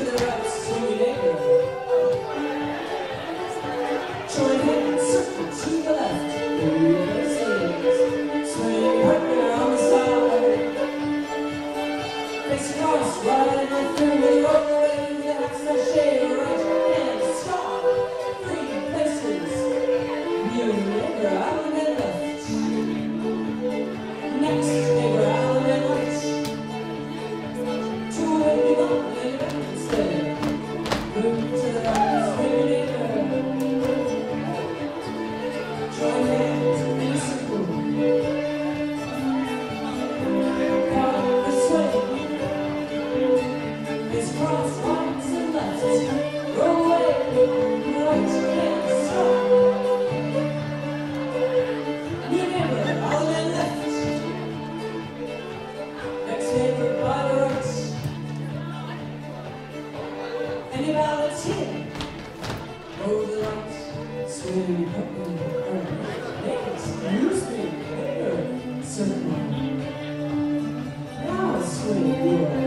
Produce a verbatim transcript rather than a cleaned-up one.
the right, swing your neighbor. Join hands, circle to the left. Move those legs. Swing your partner on the side. Face across, right and through the road. That's the shade, right hand, stop. Three places. Your neighbor out and left. Next neighbor out and right. Two way you up and back instead. Move to the right, swing your neighbor. Join hands in a circle. Follow the sway. Face cross, right and left. Roll away, right hand, stop. New neighbor, out and left. Next neighbor, by the right. Any balance here? Go to the right. Swing, up and around. Next, new swing, neighbor, circle. Now swing your